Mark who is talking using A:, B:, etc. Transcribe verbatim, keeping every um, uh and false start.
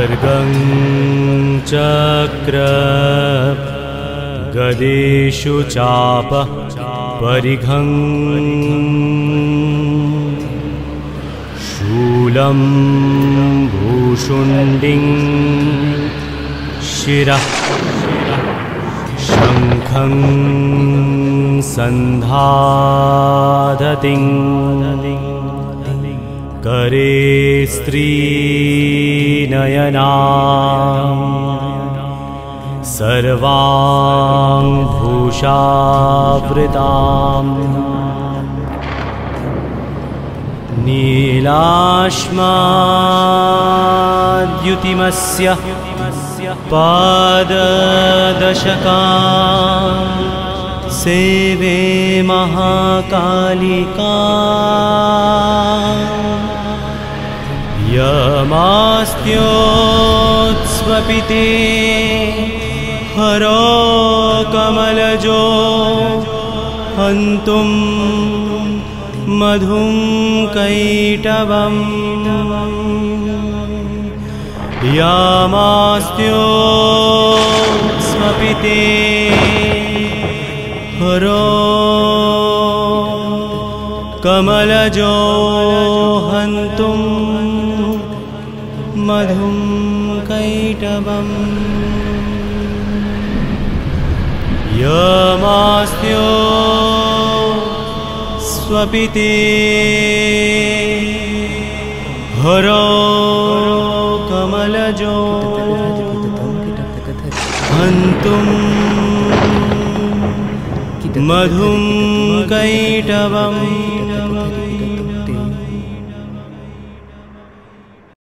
A: खड्गं चक्र गदेषु चाप परिघं शूलं भूषुण्डिं शिरः शङ्खं सन्धाधतिं करे स्त्रीनयना सर्वाङ्गभूषावृताम् नीलाश्माद्युतिमस्य पाददशका सेवे महाकालिका यमास्त्योत्स्वपिते हरो कमलजो हन्तुं मधुं कैटवम् यामास्त्योत्स्वपिते हरो कमलजो हन्तुं मधुं कैटवम् यमास्त्योत्स्वपिते हरो कमलजो हन्तुं मधुं कैटवम्